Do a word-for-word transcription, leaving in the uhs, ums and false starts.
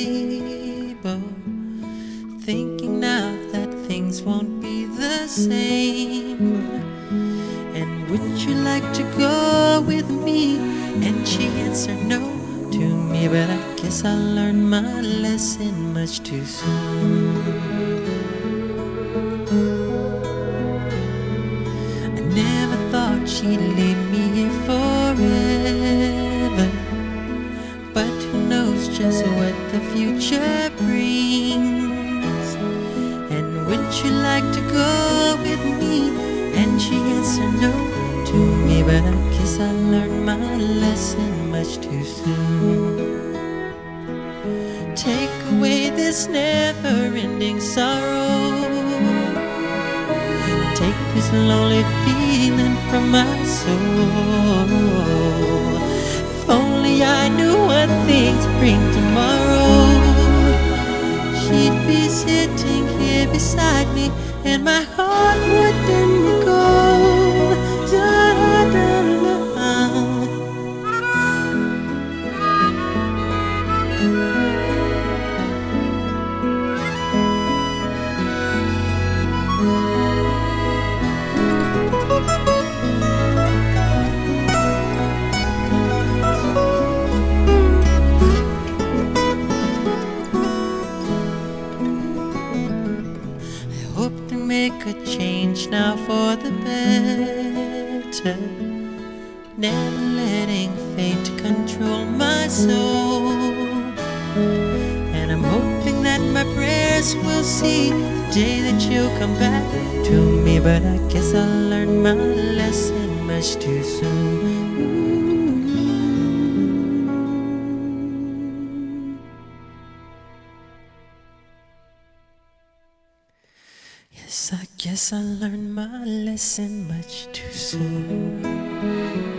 table, thinking now that things won't be the same. And would you like to go with me? And she answered no to me, but I guess I learned my lesson much too soon. I never thought she'd leave me here forever, but who knows just what the future brings. And would you like to go with me? And she answered no to me, but I guess I learned my lesson much too soon. Take away this never-ending sorrow, take this lonely feeling from my soul. If only I knew what things bring tomorrow, she'd be sitting here beside me, and my heart wouldn't go. Da, da, da, da. Make a change now for the better, never letting fate control my soul. And I'm hoping that my prayers will see the day that you'll come back to me, but I guess I learned my lesson much too soon. Yes, I guess I learned my lesson much too soon.